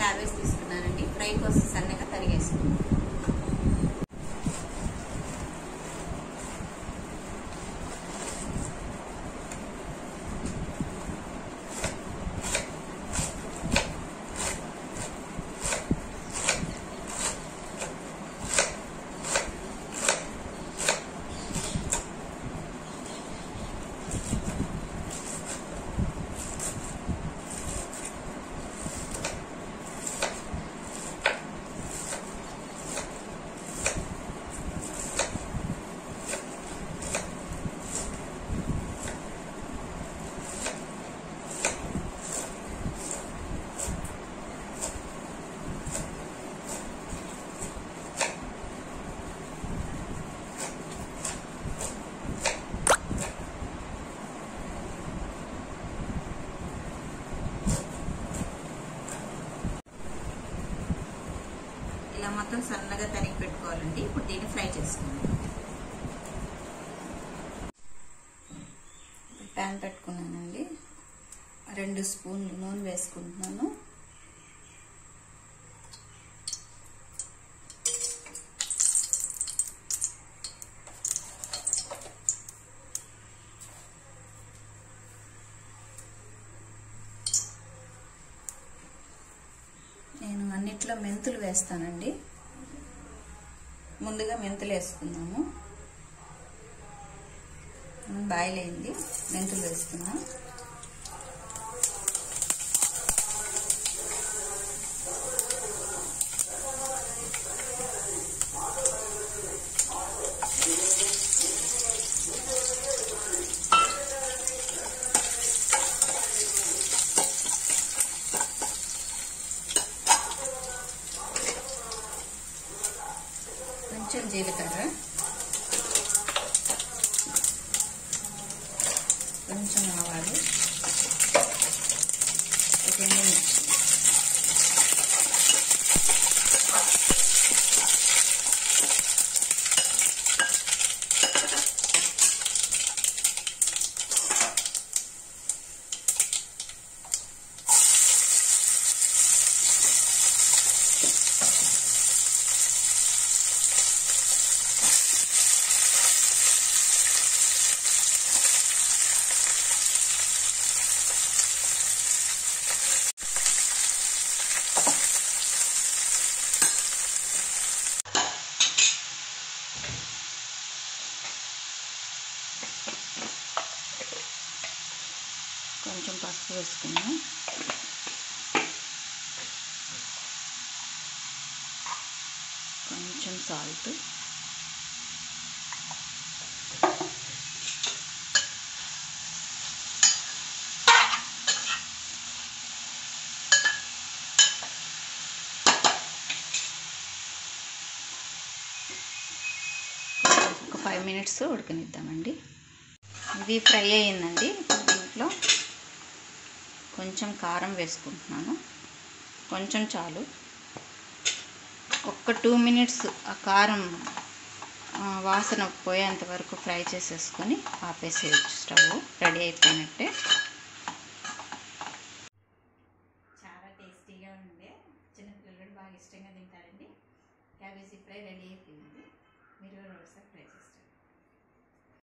Cabbage తీసుకున్నానండి. Fry కోసం సన్నగా తరిగేసుకున్నాను. ఇలా మొత్తం సన్నగా తరిగి పెట్టుకోవాలండి. ఇప్పుడు దీన్ని ఫ్రై చేసుకుందాం. ప్యాన్ పెట్టుకున్నానండి. 2 స్పూన్లు నూనె వేసుకుంటున్నాను. నేను అన్నిట్లో మెంతులు వేస్తానండి. ముందుగా మెంతులు వేసుకుందాము. బాయిల్ అయింది, మెంతులు వేసుకున్నాం. కొంచెం జీలకర్ర, కొంచెం ఆవాలు, ఒక ఎండుమిర్చి, కొంచెం పసుపు వేసుకున్నాం. కొంచెం సాల్ట్, ఒక 5 మినిట్స్ ఉడకనిద్దామండి. ఇది ఫ్రై అయ్యిందండి. దీంట్లో కొంచెం కారం వేసుకుంటున్నాను. కొంచెం చాలు. ఒక్క 2 మినిట్స్ ఆ కారం వాసన పోయేంత వరకు ఫ్రై చేసేసుకొని ఆపేసేయచ్చు. స్టవ్ రెడీ అయిపోయినట్టే.